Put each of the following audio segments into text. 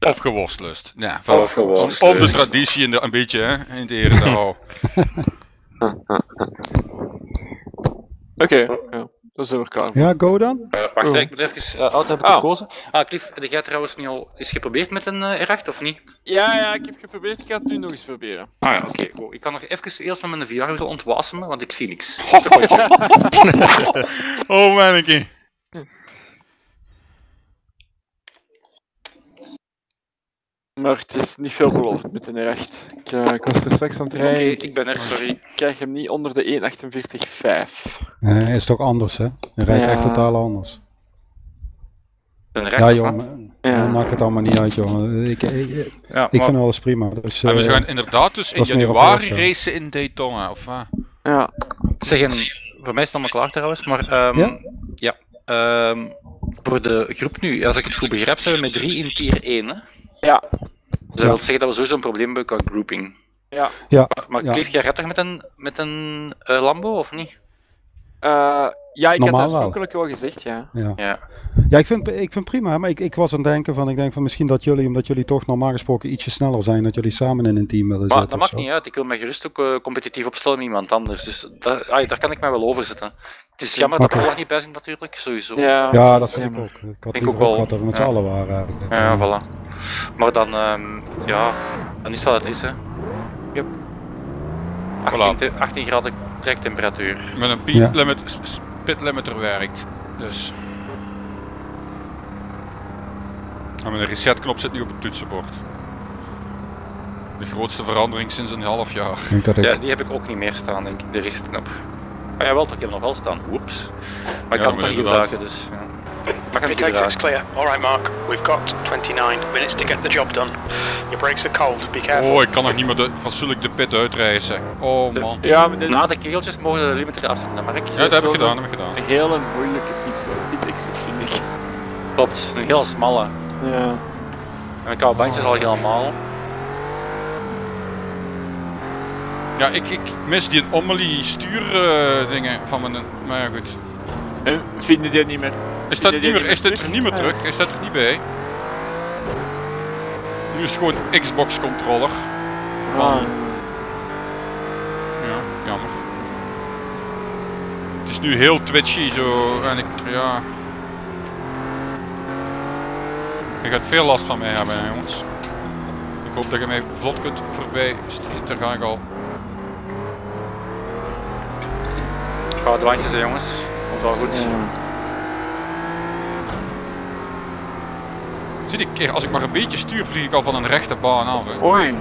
Of geworstlust. Ja, Of geworstlust. om de traditie een beetje hè, in de ere te houden. Oké, ja, daar zijn we klaar voor. Ja, go dan. Wacht, hè, ik moet even... auto heb ik gekozen. Cliff, heb jij trouwens nu al eens geprobeerd met een R8 of niet? Ja, ik heb geprobeerd. Ik ga het nu nog eens proberen. Ja, oké. Goed. Ik kan nog even eerst met mijn VR-bril ontwasemen, want ik zie niks. Oh, manneke. Maar het is niet veel beloofd met een recht. Ik was er straks aan het rijden. Oké, ik ben er, sorry. Ik krijg hem niet onder de 1.48.5. Is toch anders, hè? Je rijdt echt totaal anders. Een Ja, recht, joh, maakt het allemaal niet uit, joh. Ik vind alles prima. Dus, en we gaan inderdaad dus in januari racen in Daytona, of wat? Ja. Zeggen, voor mij is het allemaal klaar trouwens, maar voor de groep nu, als ik het goed begrijp, zijn we met 3 in tier 1, hè? Ja. Dus dat wil zeggen dat we sowieso een probleem hebben qua grouping. Ja. Maar Cliff, jij rijdt toch met een Lambo, of niet? Ja, ik Normaal had oorspronkelijk wel gezegd, ja. Ja, ik vind prima, maar ik was aan het denken van, ik denk van misschien dat jullie, omdat jullie toch normaal gesproken ietsje sneller zijn, dat jullie samen in een team willen zitten. Maar dat maakt niet uit, ik wil mij gerust ook competitief opstellen met iemand anders, dus daar kan ik mij wel over zetten. Het is jammer dat Ola niet bij zit natuurlijk, sowieso. Ja, dat vind ik ook. Ik had liever ook gehad dat we met z'n allen waren eigenlijk. Ja, voilà. Maar dan, dan is wat het is, hè. Yep. 18 graden trektemperatuur. Met een pit limiter werkt, dus. En met een resetknop zit nu op het toetsenbord. De grootste verandering sinds een half jaar. Ja, die heb ik ook niet meer staan, denk ik, de resetknop. Maar jawel, toch, ik heb hem nog wel staan. Oeps. Maar ik kan het niet gebruiken, dus ja. Maar ik Mid exit's clear. Alright Mark, we've got 29 minutes to get the job done. Your brakes are cold, be careful. Oh, ik kan nog niet meer fatsoenlijk de pit uitreizen. Oh man. Na de keeltjes mogen de limiter afzetten, Mark. Ja, dat heb ik gedaan, Een hele moeilijke pit exit, vind ik. Klopt, een heel smalle. Ja. En de koude bandjes al helemaal. Ja, ik mis die Omelie stuur dingen van mijn, maar ja goed. En vinden die niet meer? Is dit er niet meer terug? Is dat er niet bij? Nu is het gewoon Xbox controller. Ja, jammer. Het is nu heel twitchy zo en ik gaat veel last van mij hebben jongens. Ik hoop dat je mij vlot kunt voorbij sturen, daar ga ik al. Koude wandjes hè jongens, komt wel goed. Zie ik keer, als ik maar een beetje stuur vlieg ik al van een rechte baan af. Hè. Oei.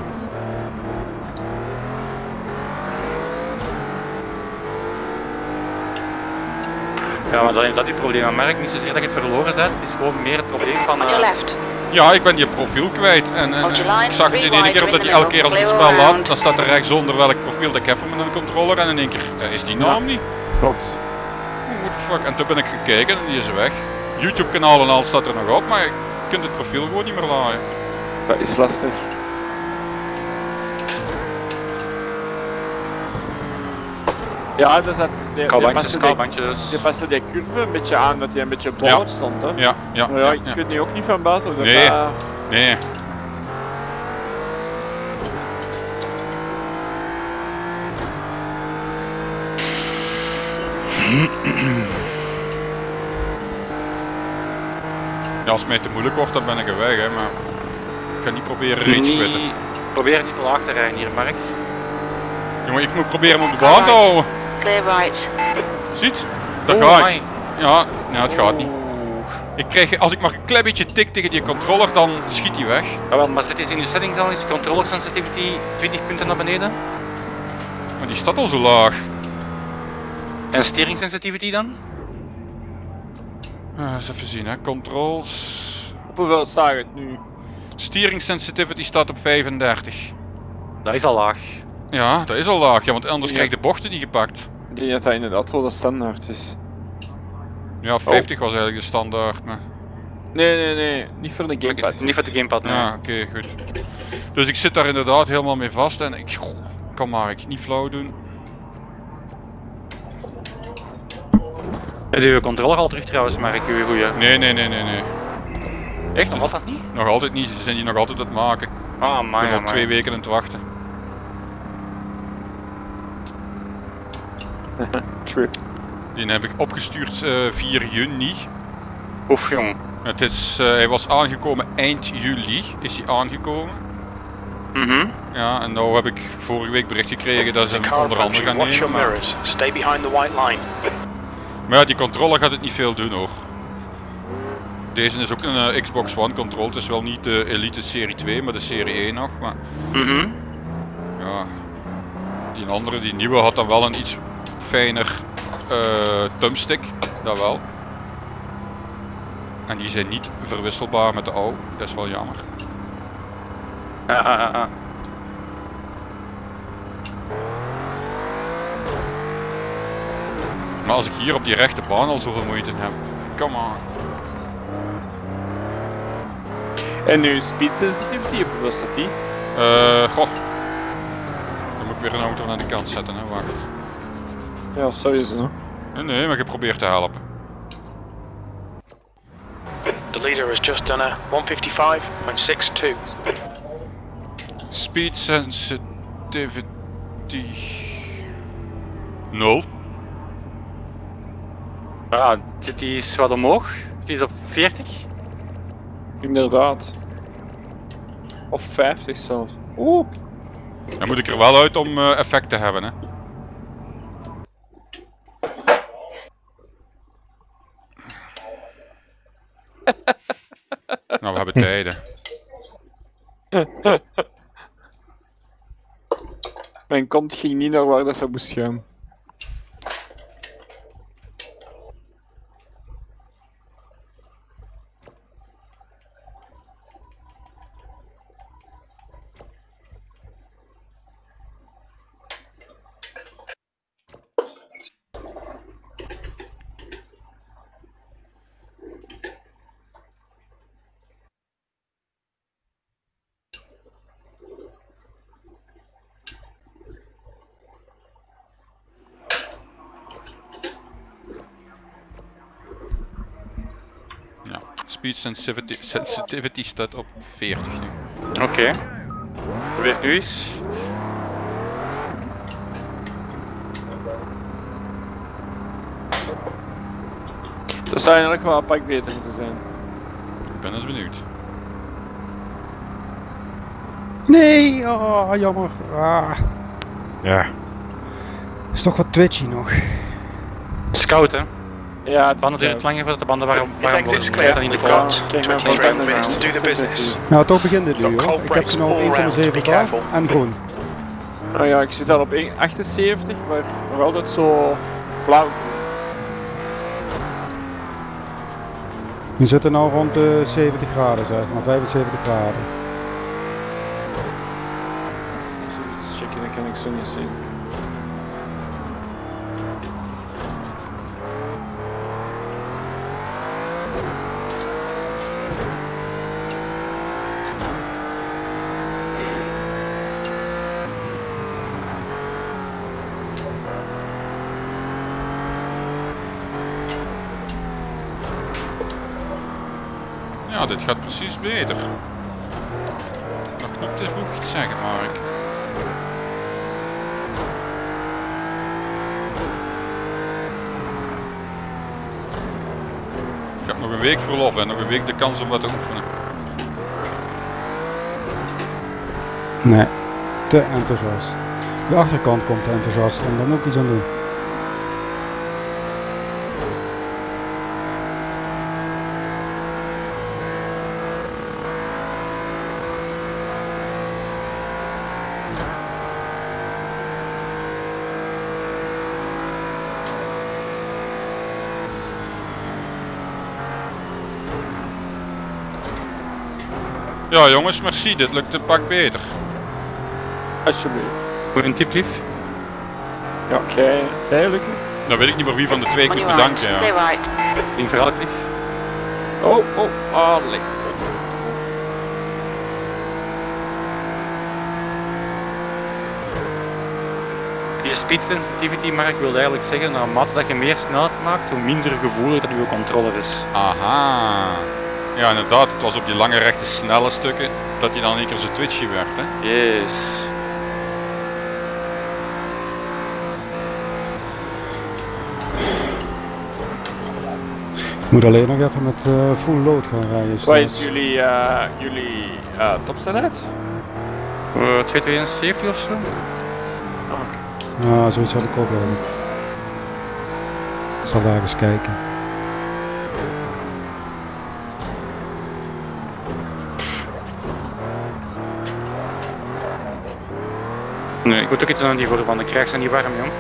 Ja, maar dan is dat je probleem. Maar merk niet zozeer dat je het verloren bent, het is gewoon meer het probleem van... Ja, ik ben je profiel kwijt en ik zag het in één keer omdat je elke keer als ik het spel laat, dan staat er rechtsonder welk profiel dat ik heb met een controller en in één keer is die naam niet. Klopt. What the fuck, en toen ben ik gekeken en die is weg. YouTube kanaal en al staat er nog op, maar je kunt het profiel gewoon niet meer laaien. Dat is lastig. Ja, dat zat... Je paste die curve een beetje aan, dat hij een beetje boven stond, hè? Ja. Maar ja, ik weet nu ook niet van buiten. Dat Nee. Ja, als het mij te moeilijk wordt, dan ben ik er weg, hè, maar ik ga niet proberen rage quitten. Probeer niet te laag te rijden hier, Mark. Jongen, ik moet proberen hem op de baan te houden. Clear right. Ziet? Dat gaat. Ja, het gaat niet. Ik krijg, als ik maar een klein beetje tik tegen die controller, dan schiet hij weg. Ja, wel, maar zit eens in je settings al eens, controller sensitivity 20 punten naar beneden. Maar die staat al zo laag. En steering sensitivity dan? Eens even zien, hè. Controls. Op hoeveel staat het nu? Steering sensitivity staat op 35. Dat is al laag. Ja, dat is al laag, ja, want anders krijg je de bochten niet gepakt. Ik denk dat dat inderdaad wel de standaard is. Ja, 50 was eigenlijk de standaard, maar... Nee, niet voor de gamepad. Niet voor de gamepad, nee. Ja, oké, goed. Dus ik zit daar inderdaad helemaal mee vast en ik... Kan maar, ik niet flauw doen. Heb je je controller al terug trouwens, maar ik uw goeie? Nee. Echt? Nog altijd niet? Nog altijd niet, ze zijn die nog altijd aan het maken. Ah, Ik ben al 2 weken aan het wachten. Trip. Die heb ik opgestuurd 4 juni. Oef jong. Het is, hij was aangekomen eind juli, is hij aangekomen. Ja, en nou heb ik vorige week bericht gekregen dat ze hem onder andere gaan nemen. Maar ja, die controller gaat het niet veel doen hoor. Deze is ook een Xbox One controller, het is wel niet de Elite Serie 2, maar de Serie 1 nog. Maar ja, die andere, die nieuwe had dan wel een iets fijner thumbstick, dat wel. En die zijn niet verwisselbaar met de oude, dat is wel jammer. Maar als ik hier op die rechte baan al zoveel moeite heb, come on. En nu speed sensitivity of was dat die? Goh. Dan moet ik weer een auto aan de kant zetten, hè, wacht. Ja, sowieso. Nee, maar geprobeerd te helpen. The leader has just done a 155.62. Speed sensitivity 0. Ja, zit die is wat omhoog? Die is op 40? Inderdaad. Of 50 zelfs. Oeh. Dan moet ik er wel uit om effect te hebben, hè. Nou, we hebben tijden. Mijn kont ging niet naar waar dat ze moest gaan. Speed sensitivity staat op 40 nu. Oké. Probeer nu eens. Dat zou eigenlijk wel een pak beter moeten zijn. Ik ben eens benieuwd. Nee, oh, jammer. Ja. Is toch wat twitchy nog. Scout hè? Ja, het banden duurt het langer voordat de banden waarom it's clear. We've got 23 minutes to do the business. Nou, toch begint dit nu hoor. Ik heb ze nou 1,7 bar en groen. Nou ja, ik zit al op 1,78, maar nog altijd zo blauw. We zitten nou rond de 70 graden zeg maar, 75 graden. Dus checken, dan kan ik zo niet zien. Ja, dit gaat precies beter. Nog niet te vroeg iets zeggen, Mark. Ik heb nog een week verlof en nog een week de kans om wat te oefenen. Nee, te enthousiast. De achterkant komt te enthousiast en daar moet ik iets aan doen. Ja jongens, merci, dit lukt een pak beter. Alsjeblieft. Voor een tip lief. Ja, oké. Lukken. Dan weet ik niet meer wie van de twee ik moet bedanken. Ja. Ding vooral lief. Lekker. Die speed sensitivity, Mark, wil eigenlijk zeggen, naarmate dat je meer snelheid maakt, hoe minder gevoelig dat je controller is. Aha. Ja, inderdaad. Het was op die lange rechte snelle stukken dat hij dan in één keer zo twitchy werd, hè? Yes. Ik moet alleen nog even met full load gaan rijden. Wat is jullie topsnelheid? 272 of zo? Ja, zoiets had ik ook wel. Ik zal daar eens kijken. Nee, ik moet ook iets aan die voorband. Ik krijg ze niet warm, jong.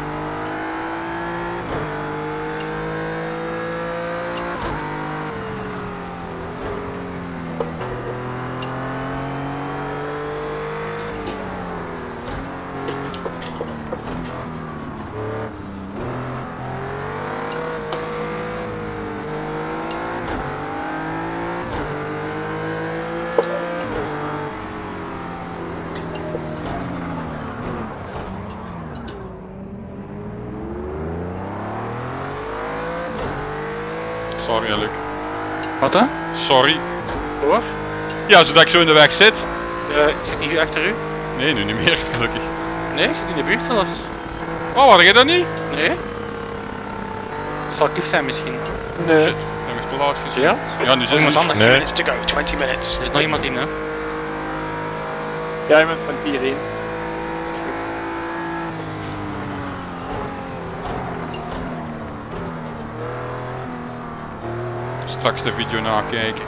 Sorry, Luc. Wat dan? Sorry. Hoor? Ja, zodat ik zo in de weg zit. Ik zit hier achter u. Nee, nu niet meer, gelukkig. Nee, ik zit in de buurt zelfs. Oh, had jij dat niet? Nee? Zal actief zijn misschien? Nee. Shit, heb ik te laat gezien. Ja? Ja, nu zit Iemand het. anders. 20 minutes to go, 20 minutes. Er is nog iemand in, hè? Ja, je bent van 4-1. Straks de video nakijken.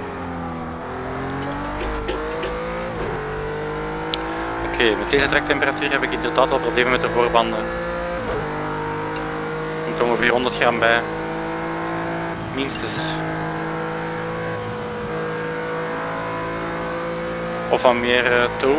Oké, met deze trektemperatuur heb ik inderdaad wel problemen met de voorbanden. Er moet ongeveer 100 gram bij. Minstens. Of wat meer toe.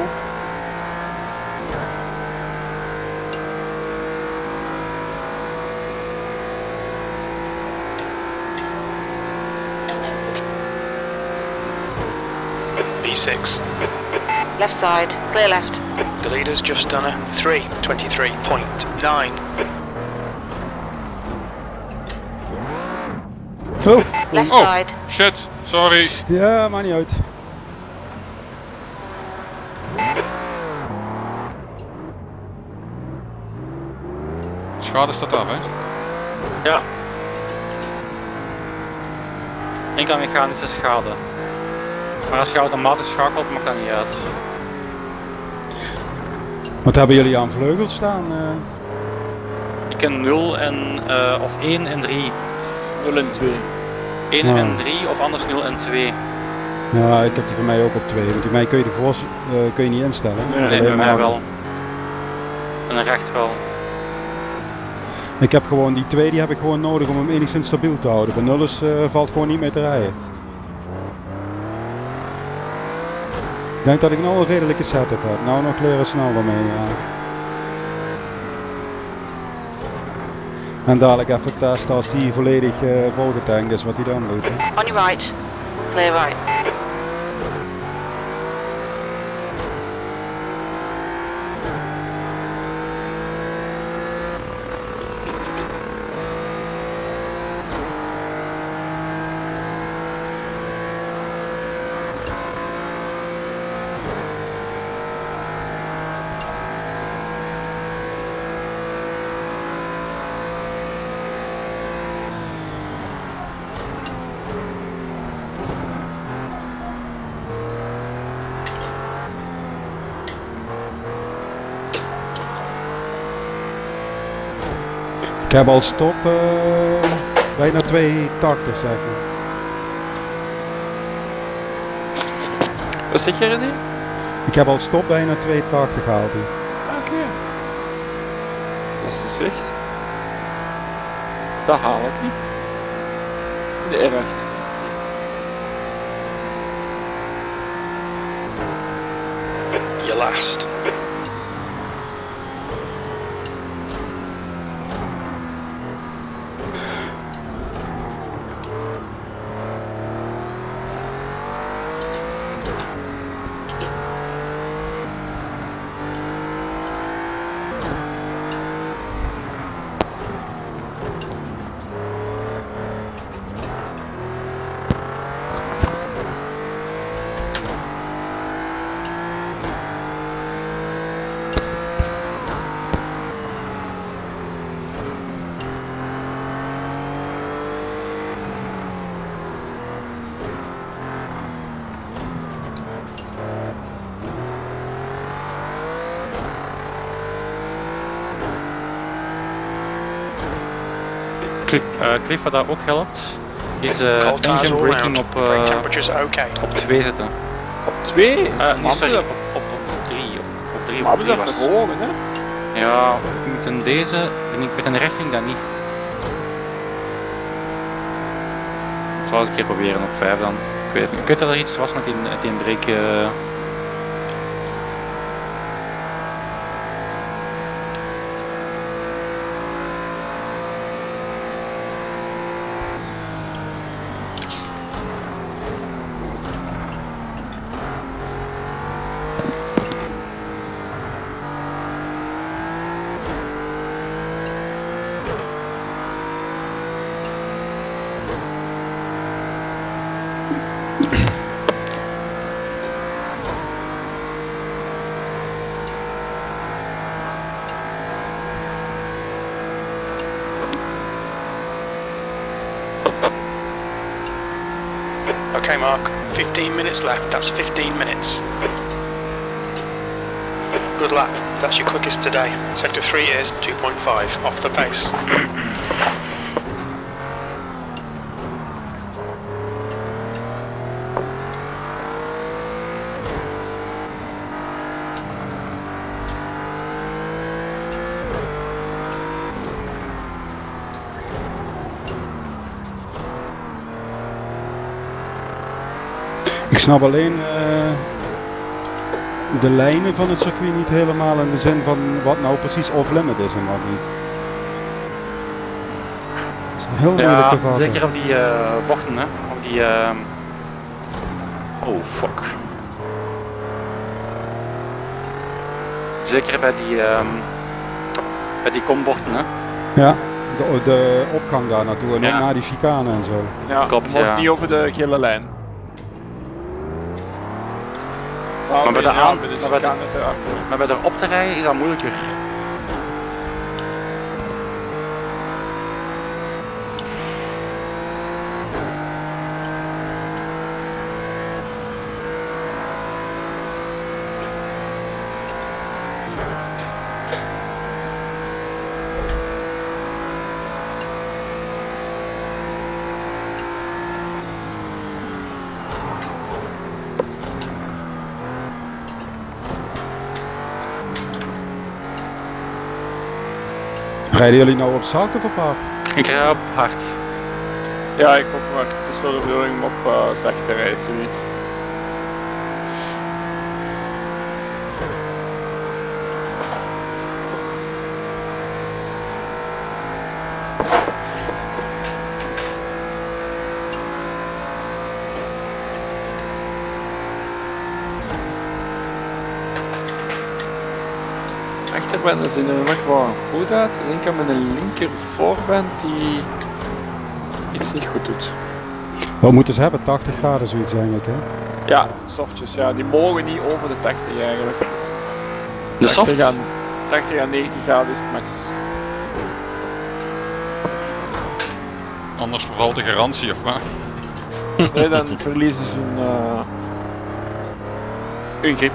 B6. Left side, clear left. The leader's just done a 3:23.9. Oh, Left Oh, side. shit, sorry. ja, maakt niet uit. Schade staat af, hè? Ja. Enkel mechanische schade. Maar als je automatisch schakelt, maakt dat niet uit. Wat hebben jullie aan vleugels staan? Ik ken 0 en, of 1 en 3. 0 en 2. 1 Ja. en 3 of anders 0 en 2. Ja, ik heb die van mij ook op 2. Want die mij kun je, kun je niet instellen. Nee, bij mij wel. En recht wel. Ik heb gewoon die 2 die heb ik gewoon nodig om hem enigszins stabiel te houden. Bij 0 is, valt gewoon niet mee te rijden. Ik denk dat ik nou een redelijke setup heb. Nou nog leren snel daarmee. Ja. En dadelijk even testen als die volledig volgetankt is wat hij dan doet. On your right, clear right. Ik heb al stop bijna 280 zeg maar. Wat zeg je René? Ik heb al stop bijna 280 gehaald hier. Oké. Dat is dus slecht. Dat haal ik niet. De R8. Your last. Cliff, wat daar ook helpt, is engine braking op 2 zetten. Op 2? Nee, sorry, op 3. Op 3 of 4 was. Horen, hè? Ja, met deze, met een richting dat niet. Ik zal eens een keer proberen op 5 dan. Ik weet dat er iets was met die break. Okay, Mark, 15 minutes left. That's 15 minutes. Good lap. That's your quickest today. Sector 3 is 2.5 off the pace. Ik snap alleen de lijnen van het circuit niet helemaal in de zin van wat nou precies off-limit is en wat niet. Dat is heel moeilijk te vatten. Zeker op die bochten, hè. Op die... Oh, fuck. Zeker bij die kombochten, hè. Ja, de opgang daar naartoe en ook naar die chicane en zo. Ja, klopt, niet over de gele lijn. Maar bij erop te rijden is dat moeilijker. Rijden jullie nou op zacht of op hard? Ik rij op hard. Ja, ik ook, maar het is wel de bedoeling om op zacht te rijden, zoiets. Achterbanden zien er nog wel goed uit. Dus ik kan met een linker voorband die iets niet goed doet. Wat moeten ze hebben? 80 graden zoiets eigenlijk, hè? Ja, softjes, ja. Die mogen niet over de 80 eigenlijk. De soft? 80 à 90 graden is het max. Anders vervalt de garantie of wat? Nee, dan verliezen ze hun grip.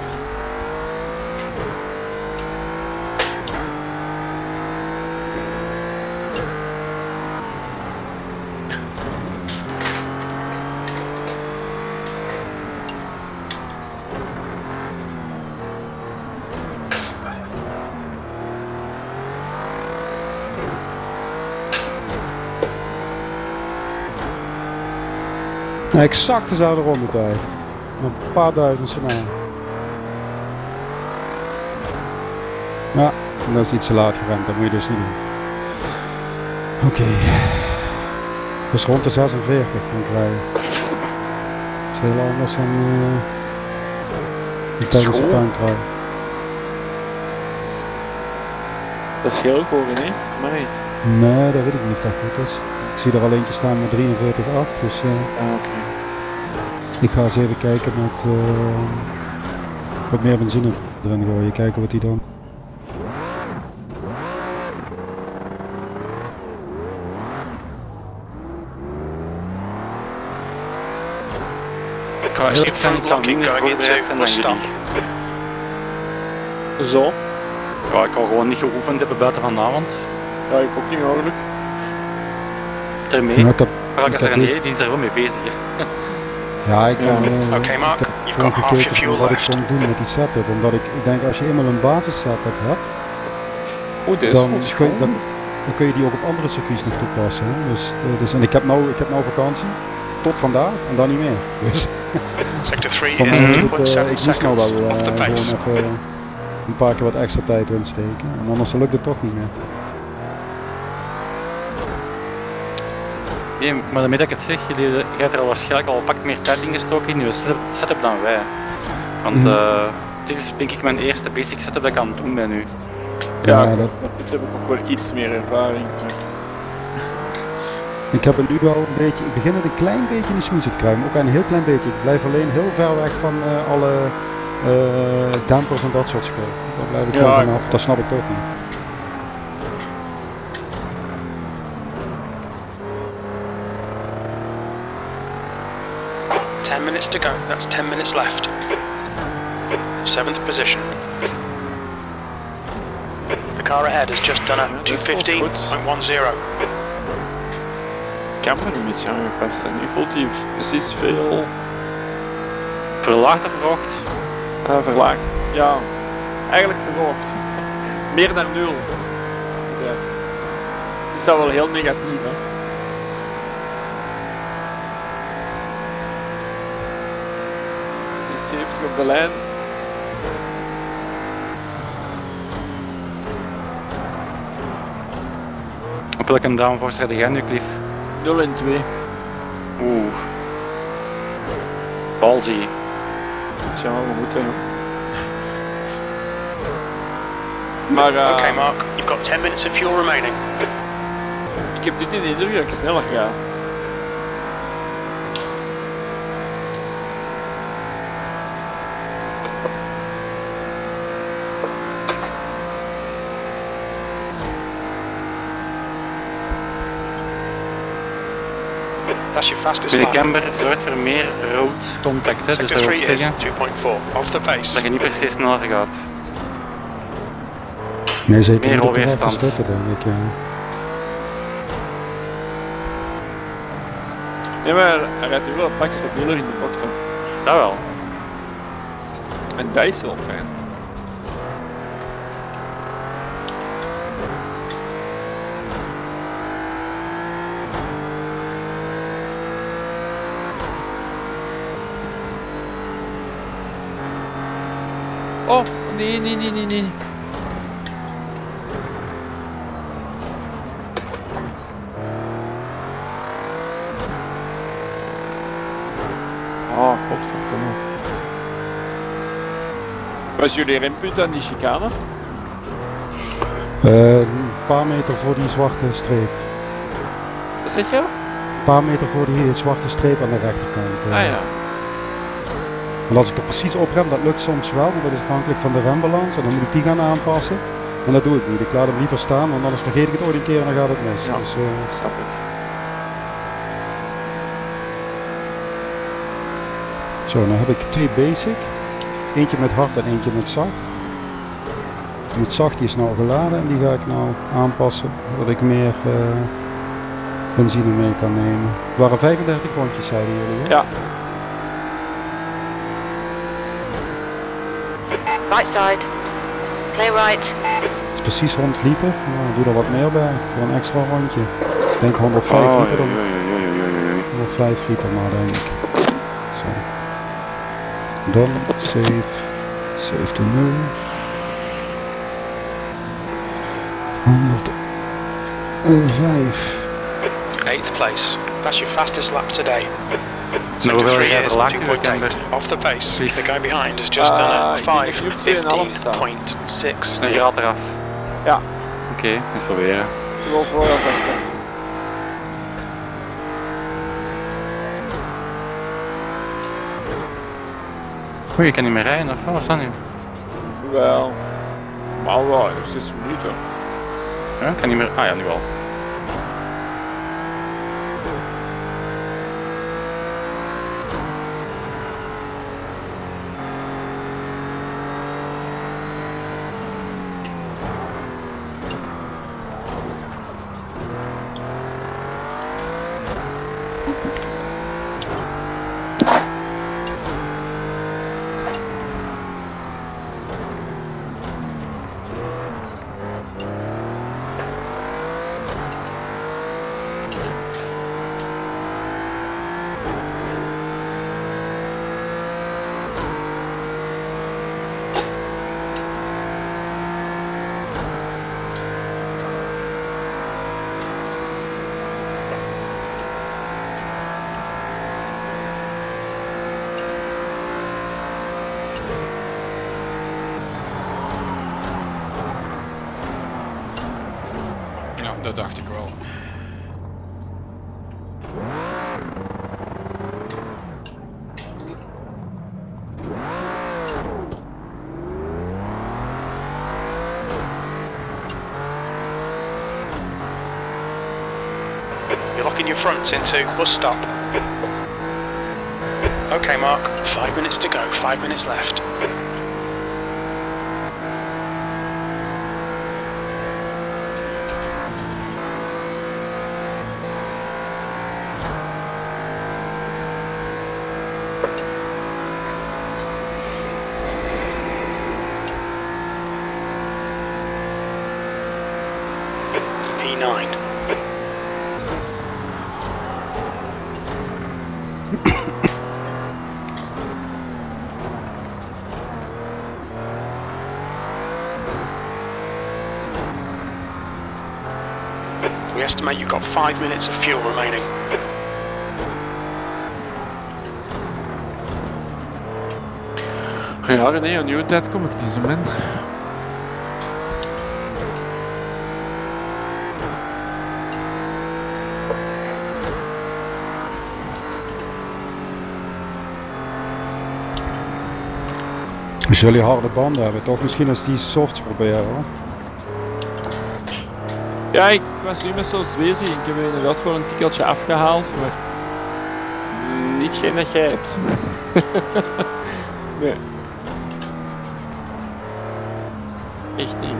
Exact dezelfde rondetijd. Een paar duizend na. Ja, dat is iets te laat gerend, dat moet je dus niet doen. Oké. Dus rond de 46 kan ik rijden. Dat is heel anders dan tijdens de tuintrui. Dat is heel hoog, hè? Nee. Nee, dat weet ik niet of dat goed is. Ik zie er al eentje staan met 43,8, dus oké. Ik ga eens even kijken met wat meer benzine erin gooien, kijken wat die dan. Ik ga eerlijk zijn, ik kan minder voorbereid zijn dan jullie. Zo? Ja, ik kan gewoon niet geoefend hebben buiten vanavond. Ja, ik ook niet eigenlijk. ermee. Ja, Maar ik zeggen, nee, die is er wel mee bezig. Hè. Ja, ik Okay, Mark, heb you've gewoon got half your gekeken fuel wat ik left. kon doen met die setup. Omdat ik denk, als je eenmaal een basis setup hebt, Oeh, dit is dan goed kun, schoon. dan kun je die ook op andere circuits nog toepassen. Hè? Dus, en ik heb nou vakantie, tot vandaag, en dan niet meer. Dus Sector 3 van is mij is 2.7 het, ik moest nou seconds wel off the pace. gewoon even een paar keer wat extra tijd erin steken. En anders lukt het toch niet meer. Nee, maar daarmee dat ik het zeg, jij hebt er al waarschijnlijk al een pak meer tijd in gestoken in je setup dan wij. Want dit is denk ik mijn eerste basic setup dat ik aan het doen ben nu. Ja, Ja, dat heb ik ook wel iets meer ervaring. Ik heb er nu wel een beetje, ik begin het een klein beetje in de smiezen te kruimen, ook een heel klein beetje. Ik blijf alleen heel ver weg van alle dampers en dat soort spul. Daar blijf ik gewoon vanaf, dat snap ik toch niet. Minutes to go. That's 10 minutes left. 7th position. The car ahead has just done a 2:15.10. Ik kan me er een beetje aangepast en nu voelt hij precies veel Verlaagd of verhoogd? verlaagd. Ja, eigenlijk verhoogd. Meer dan 0. Het is dat wel heel negatief, hè. Die 70 op de lijn. Op welke downforce zet jij nu, Cliff? 0 en 2. Oeh. Ballsy. Tja, we moeten, ja. Maar Okay, Mark, you've got 10 minutes of fuel remaining. ik heb dit niet de indruk dat ik sneller ga. That's your fastest De lap. camber zorgt voor meer road contact, hè, dus Sector dat 3 wil is zeggen 2.4 off the pace. dat je niet precies sneller gaat. Nee, zeker Meer niet op de rechte rolweerstand. stukken, denk ik. Ja. Nee, maar hij rijdt nu wel een pak stabieler in de bocht, hoor. Dat wel. En dat is wel fijn. Oh, nee, nee, nee, nee, nee. Oh, godverdomme. Was jullie rempunt aan die chicane? Een paar meter voor die zwarte streep. Wat zeg je? Een paar meter voor die zwarte streep aan de rechterkant. Ah ja. Want als ik er precies op rem, dat lukt soms wel, maar dat is afhankelijk van de rembalans. En dan moet ik die gaan aanpassen. En dat doe ik niet. Ik laat hem liever staan, want anders vergeet ik het ooit een keer en dan gaat het mis. Ja. Dus, Snap ik. zo, dan heb ik 2 basic. Eentje met hard en eentje met zacht. Met zacht die is nou geladen en die ga ik nou aanpassen. Zodat ik meer benzine mee kan nemen. Het waren 35 rondjes, zeiden jullie, hè? Ja. Right side. Clear right. Het is precies 100 liter. Nou, doe er wat meer bij. Voor een extra rondje. Ik denk 105 liter dan. 105 liter maar, denk ik. Zo. Dan save. Save to 0. 105. 8th place. That's your fastest lap today. Nou, Sector hoeveel 3 jij is verlaagd in de camber? 2.8 off the pace. Lief. The guy behind has just done a ik denk dat je op 2,5 staat. 5:15.6. Een graad eraf. Ja. Oké, eens proberen. Zowel voor als achter. Oei, je kan niet meer rijden, of wat was dat nu? Wel. Maar wel, nog 6 minuten. Ja, ik kan niet meer. Ah ja, nu wel. dat dacht ik wel. You're locking your fronts into bus stop. Okay, Mark. 5 minutes to go. 5 minutes left. P9. We estimate you've got 5 minutes of fuel remaining. Ja, René, aan jouw tijd kom ik niet zo min. Als jullie harde banden hebben, toch misschien eens die softs proberen hoor. Ja, ik was nu met zo'n Zwezi. Ik heb inderdaad gewoon een tikkeltje afgehaald, maar niet geen dat jij hebt. Nee. Echt niet.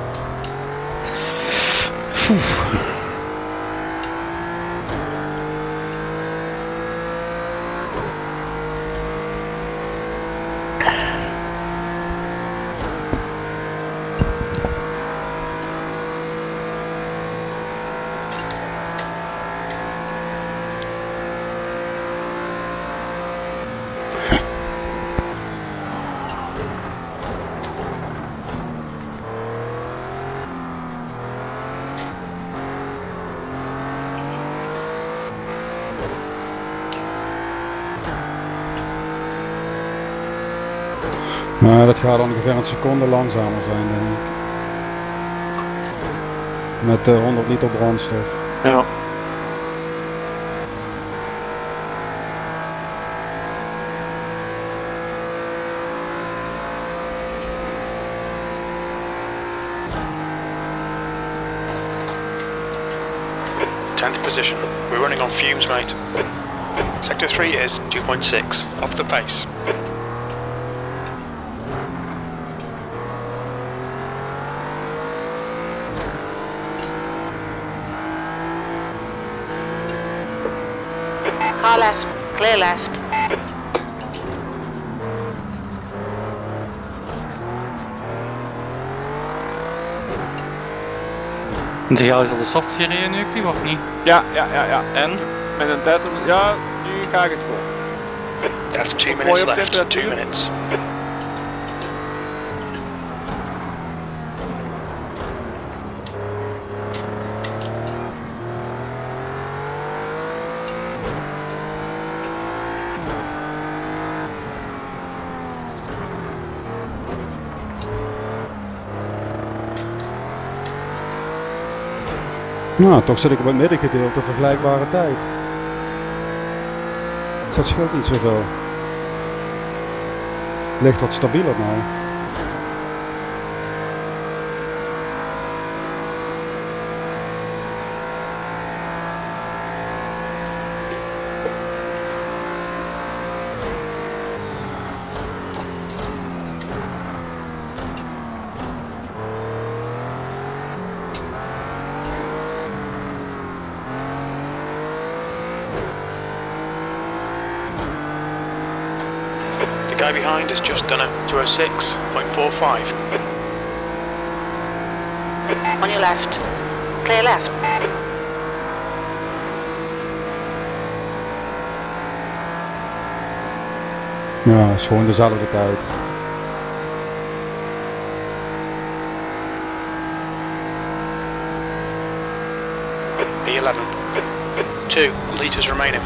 Maar dat gaat ongeveer een seconde langzamer zijn denk ik. Met 100 liter brandstof. Ja. Tenth position. We're running on fumes, mate. Sector 3 is 2.6, off the pace. Car left. Clear left. Zeg je al eens op de soft gereden nu, Clive, of niet? Ja. En? Met een tijd om... Ja, nu ga ik het gewoon. That's 2 Mooi minutes op left. temperatuur. 2 minutes. Nou, toch zit ik op het middengedeelte, vergelijkbare tijd. Dus dat scheelt niet zoveel. Ligt wat stabieler nou. The guy behind has just done a 206.45. On your left. Clear left. Ja, het is gewoon dezelfde tijd. P11. 2 litres remaining.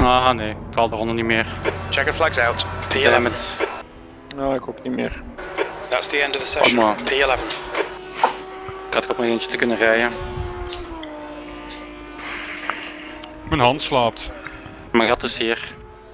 Ah nee, ik haal de ronde niet meer. Checker flags out. Damn P11. it. Nou, ik ook niet meer. That's the end of the session. maar. P11. Ik had er op nog eentje te kunnen rijden. Mijn hand slaapt. Maar gaat dus hier.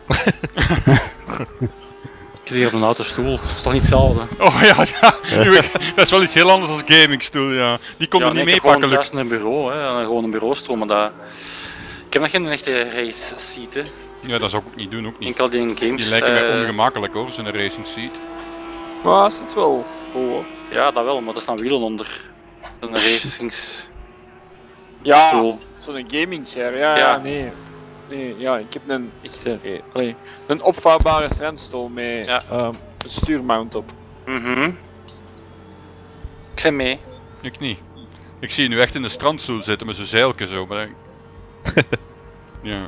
Ik zit hier op een autostoel. Dat is toch niet hetzelfde? Oh ja, ja. Dat is wel iets heel anders dan gamingstoel, ja. Die kon er niet ik heb meepakken, gewoon Luc. thuis een bureau, hè. Gewoon een bureaustoel, maar dat... Ik heb nog geen echte race seat, hè. Ja, dat zou ik ook niet doen, ook niet. Enkel die in games. Die lijken mij ongemakkelijk hoor, zo'n racing seat. Maar is het wel hoor. Ja, dat wel, maar er staan wielen onder. Een racingsstoel. Ja, zo'n gaming chair, ja, Ja. nee. Nee, ja, ik heb een echte, een opvouwbare strandstoel met Ja. een stuurmount op. Ik zei mee. Ik niet. Ik zie je nu echt in de strandstoel zitten met zo'n zeilke zo, maar... Ja.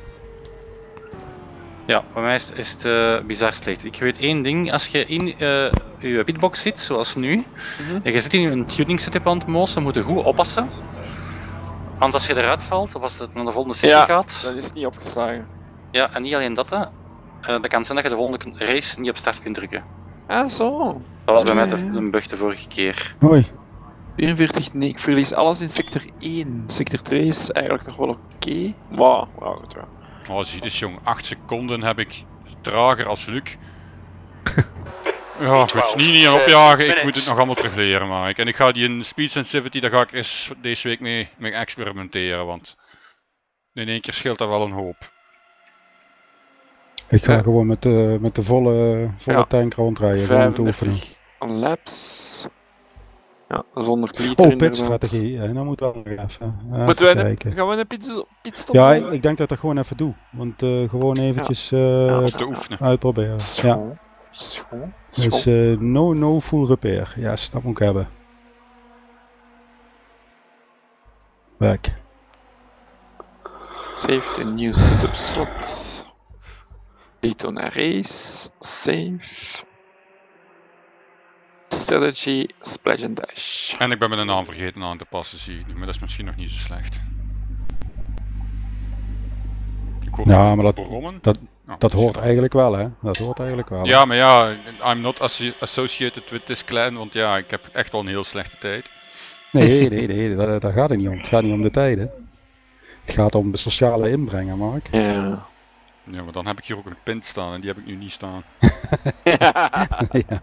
Ja, bij mij is het bizar slecht. Ik weet één ding, als je in je pitbox zit, zoals nu, en je zit in een tuning setup aan het moosen, moet je goed oppassen. Want als je eruit valt, of als het naar de volgende sessie gaat, dat is niet opgeslagen. ja, en niet alleen dat, dat kan zijn dat je de volgende race niet op start kunt drukken. Ah, zo. Dat was bij mij de bug de vorige keer. Hoi. 44, nee, ik verlies alles in sector 1. Sector 2 is eigenlijk nog wel oké. Wauw, goed wel. Oh, zie eens jong, 8 seconden heb ik trager als Luc. Ja, goed, niet aan opjagen, ik moet het nog allemaal terug leren, Mark. En ik ga die in Speed Sensitivity, daar ga ik eens deze week mee experimenteren, want in één keer scheelt dat wel een hoop. Ik ga gewoon met de volle tank rondrijden, gewoon om te oefenen. 35 laps. Ja, dat is 100 liter. Oh, pitstrategie, ja, dat moet wel nog even. Moeten even wij kijken. gaan we een pitstop Ja, doen? ik denk dat ik dat gewoon even doe. Want gewoon eventjes Te oefenen. uitproberen. Ja. Schoon. Schoon. Dus no full repair. Ja, yes, dat moet ik hebben. Weg. Save the new setup slots. Daytona race. Save. Strategy, splash and dash. En ik ben mijn naam vergeten aan te passen, zie ik nu, maar dat is misschien nog niet zo slecht. Ik hoor Ja, maar brommen. Dat hoort eigenlijk wel, hè? Dat hoort eigenlijk wel. Ja, maar ja, I'm not associated with this clan, want ja, ik heb echt wel een heel slechte tijd. Nee, daar gaat het niet om. Het gaat niet om de tijden. Het gaat om de sociale inbrengen, Mark. Ja. Ja, maar dan heb ik hier ook een pint staan en die heb ik nu niet staan. Ja.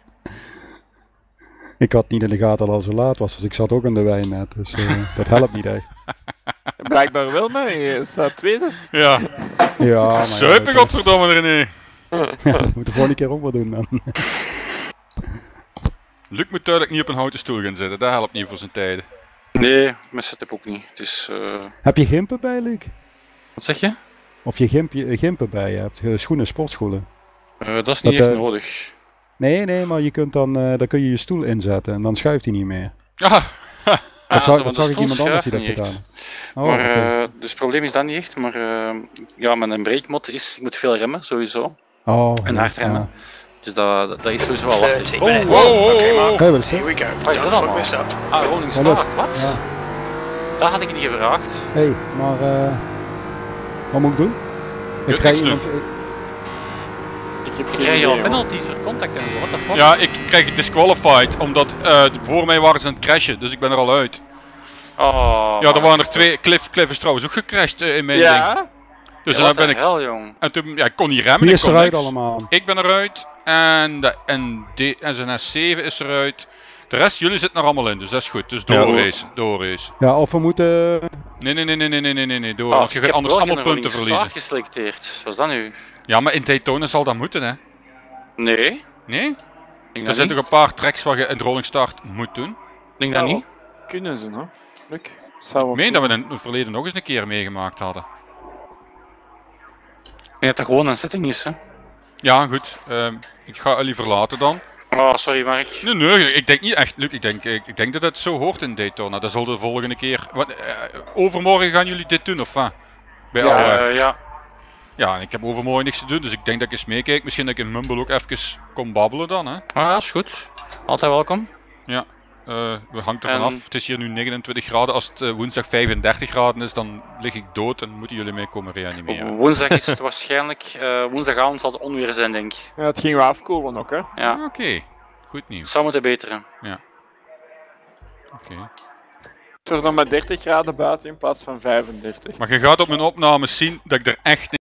Ik had niet in de gaten dat het al zo laat was, dus ik zat ook in de wijn net. Dus dat helpt niet echt. Blijkbaar wel, maar je staat tweede. Ja, Ja, maar zuip ik godverdomme René. Ja, dat moet de volgende keer ook wel doen dan. Luc moet duidelijk niet op een houten stoel gaan zitten, dat helpt niet voor zijn tijden. Nee, mijn setup ook niet. Het is, Heb je gimpen bij, Luc? Wat zeg je? Of je gimpen bij je hebt, schoenen, sportschoenen. Dat is niet echt nodig. Nee, maar je kunt dan kun je je stoel inzetten en dan schuift hij niet meer. Ah, Dat want zag de ik iemand stoel anders die dat schuift niet gedaan. echt. Oh, Maar, oké. dus het probleem is dat niet echt, maar ja, mijn breakmod is, ik moet veel remmen, sowieso. Oh, En hard remmen. Dus dat is sowieso wel lastig. 30 Oh, minutes. wow. Okay, Mark. Hey, wat is dat? Here we go. Wat is dat Don't fuck allemaal? this up. Ah, Rolling Start, wat? Ja. Dat had ik niet gevraagd. Hé, maar wat moet ik doen? Ik krijg niks iemand. Ik Krijg je al penalties voor contact en zo, what the fuck? ja, ik krijg disqualified, omdat voor mij waren ze aan het crashen, dus ik ben er al uit. Oh, Ja, er waren er twee, Cliff is trouwens ook gecrashed in mijn ding. Ja? Dus ja, dan ben ik, hel, jong. en toen, ja, ik kon niet remmen, Wie ik is kon eruit niks. allemaal? Ik ben eruit en de SNS7 is eruit. De rest, jullie zitten er allemaal in, dus dat is goed. Dus doorrace. Ja, of we moeten. Nee, door. Ah, Want je ik gaat heb anders wel allemaal geen punten Rolling verliezen. Start geselecteerd. Wat is dat nu? Ja, maar in Daytona zal dat moeten, hè? Nee. Nee? Ik Er denk dat zijn niet. toch een paar tracks waar je een rolling start moet doen? Ik denk dat niet. Kunnen ze, hè? Luc? Zou Ik meen dat we in het verleden nog eens een keer meegemaakt hadden. Ik denk dat dat gewoon een setting is, hè. Ja, goed. Ik ga jullie verlaten dan. Oh, sorry Mark. Nee, ik denk niet echt, Luc. Ik denk dat het zo hoort in Daytona. Dat zal de volgende keer... overmorgen gaan jullie dit doen, of wat? Bij alle... Ja. Ja, en ik heb overmorgen niks te doen, dus ik denk dat ik eens meekijk. Misschien dat ik in Mumble ook even kom babbelen dan, hè? Ah, is goed. Altijd welkom. Ja. We hangt ervan af. Het is hier nu 29 graden. Als het woensdag 35 graden is, dan lig ik dood en moeten jullie mij komen reanimeren. Woensdag is het waarschijnlijk, woensdagavond zal het onweer zijn, denk ik. Ja, het ging wel afkoelen ook, hè? Ja. Oké, goed nieuws. Zou moeten beteren. Ja. Oké. Het wordt dan met 30 graden buiten in plaats van 35. Maar je gaat op mijn opnames zien dat ik er echt